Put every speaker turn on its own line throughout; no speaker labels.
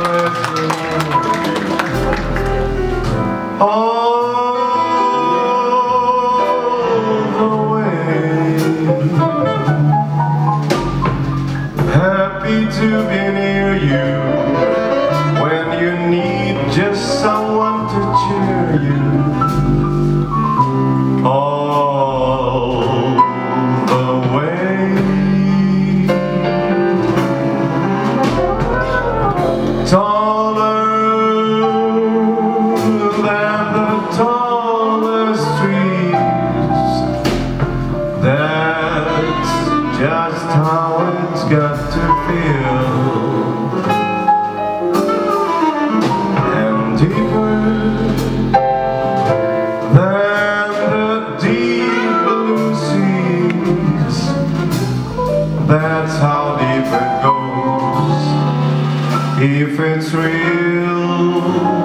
bless you. All the way. Happy to be near you when you need just someone to cheer you. All the way. Taller than the tallest trees. That's just how it's got to feel. And deeper than the deep blue seas. That's how deep it goes, if it's real.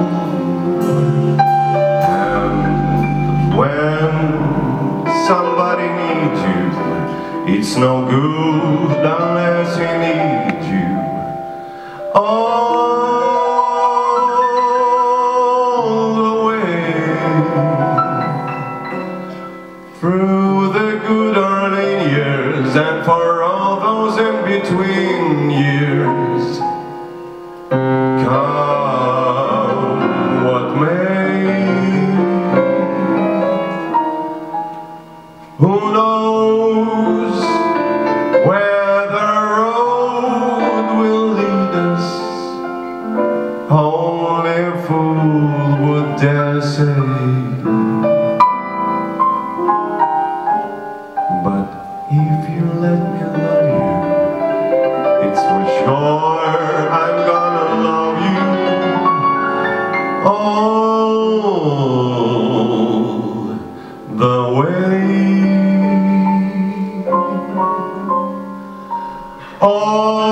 And when somebody needs you, it's no good unless he needs you. All the way. Through the good early years and for all those in between years. Come what may. Who knows where the road will lead us? Only a fool would dare say. But if you let me love you, it's for sure I'm gonna love you all the way.